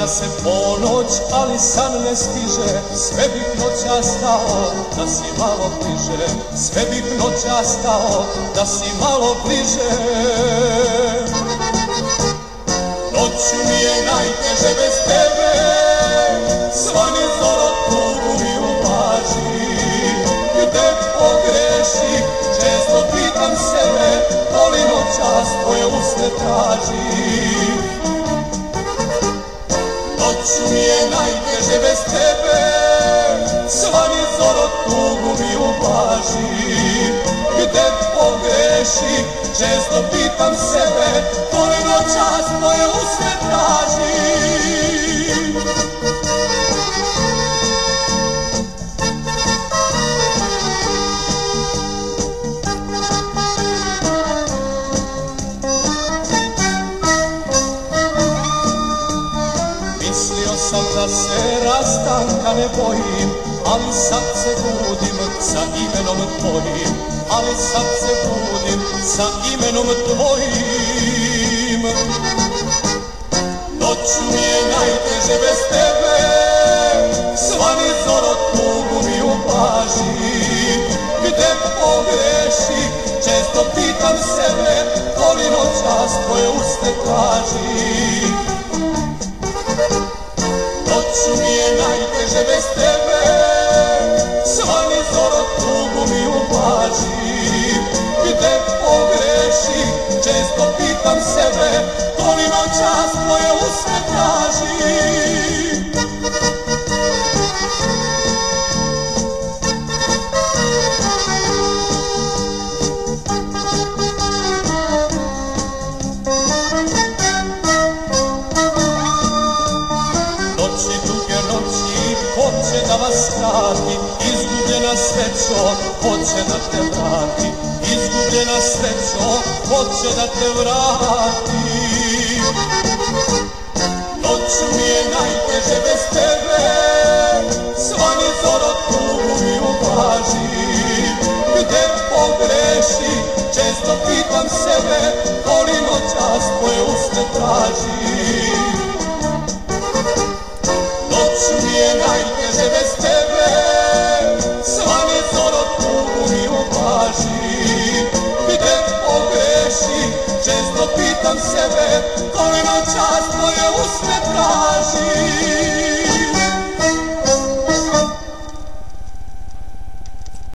Događa se ponoć, ali san ne stiže, sve bih noćas stao da si malo bliže, sve bih noćas stao da si malo bliže. Noću mi je najteže bez tebe, svani zoro tugu mi uvaži. Gde pogreši, često pitam sebe, ali noćas tvoje usne tražim. Noću mi je najteže bez tebe, svani zoro tugu mi uvaži. Gde pogreši, često pitam sebe, ali noćas tvoje usne tražim. Mislio sam da se rastanka ne bojim, ali sad se budim sa imenom tvojim, ali sad se budim sa imenom tvojim. Noću mi je najteže bez tebe, svani zoro tugu mi uvaži. Gde pogreši, često pitam sebe, ali noćas tvoje usne tražim. Noću mi je najteže bez tebe, svani zoro tugu mi uvaži. Gde pogreši, često pitam sebe, ali noćas tvoje usne tražim. Noći, duge noći, hoće da vas vrati, izgubljena srećo, hoće da te vrati. Izgubljena srećo, hoće da te vrati. Noću mi je najteže bez tebe, svani zoro tugu mi uvaži. Gde pogreši, često pitam sebe, ali noćas tvoje usne tražim. Noću mi je najteže bez tebe, svani zoro tugu mi uvaži. Gde pogreši, često pitam sebe, ali noćas tvoje usne tražim.